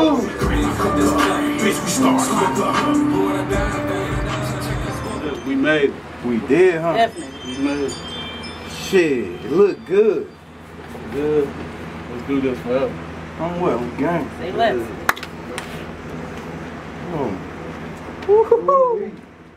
We made it. We did, huh? Definitely. We made it. Shit, it look good. Good. Let's do this forever. I'm well, we gang. Say less. Woo-hoo-hoo.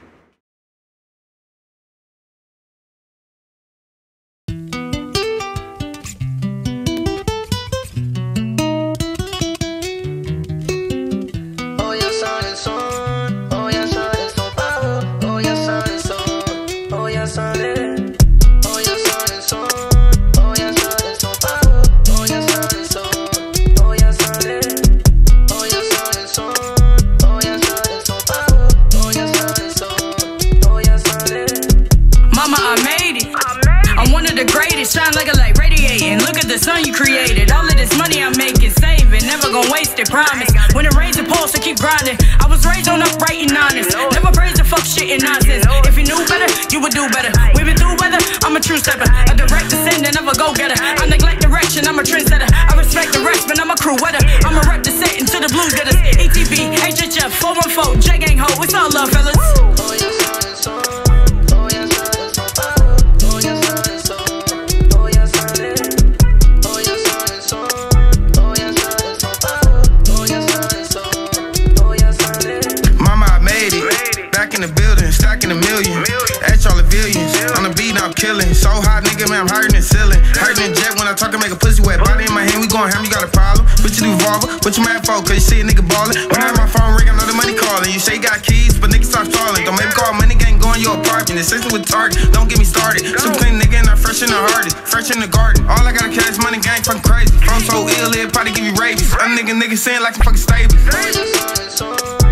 Shine like a light radiating. Look at the sun you created. All of this money I'm making, saving. Never gonna waste it, promise. When it rains, it pours, so keep grinding. I was raised on upright and honest. Never praise the fuck shit and nonsense. If you knew better, you would do better. We've been through weather, I'm a true stepper. A direct descendant, never go getter. I neglect direction, I'm a trendsetter. I respect the rest, but I'm a crew wetter. I'm a rep the set into the blues getters. ETB, HHF, 414, J Gang Ho. It's all love, fellas. Killing. So hot, nigga, man, I'm hurting and ceiling. Hurting and jet when I talk, I make a pussy wet. Body in my hand, we going ham, you got a problem. Put your revolver, what you mad for? Cause you see a nigga ballin'. When I have my phone ring, I know the money calling. You say you got keys, but niggas stop stalling. Don't make me call, money gang, go in your apartment. Essentially with Target, don't get me started. Super clean nigga and I'm fresh in the hardest. Fresh in the garden. All I gotta cash money, gang, fucking crazy. Phone so ill, it probably give you rabies. A nigga saying like I'm fucking stable.